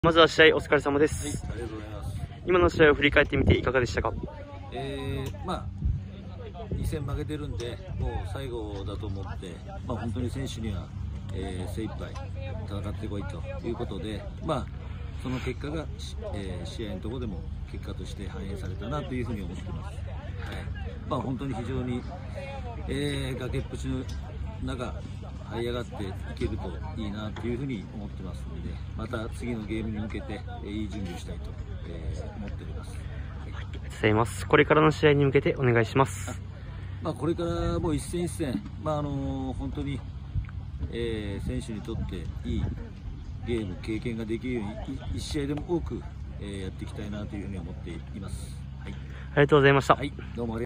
まずは試合お疲れ様です。 はい、ありがとうございます。 今の試合を振り返ってみていかがでしたか？ 2戦負けてるんで、もう最後だと思って、本当に選手には、精一杯戦ってこいということで、その結果が、試合のところでも結果として反映されたなというふうに思ってます。はい、本当に非常に、崖っぷちの中、這い上がっていけるといいなというふうに思ってますので、また次のゲームに向けて、いい準備をしたいと、思っております。 ありがとうございます。これからの試合に向けてお願いします。 これからもう一戦一戦、本当に、選手にとっていいゲーム、経験ができるように、一試合でも多く、やっていきたいなというふうに思っています。はい、 ありがとうございました。 はい、どうもありがとうございました。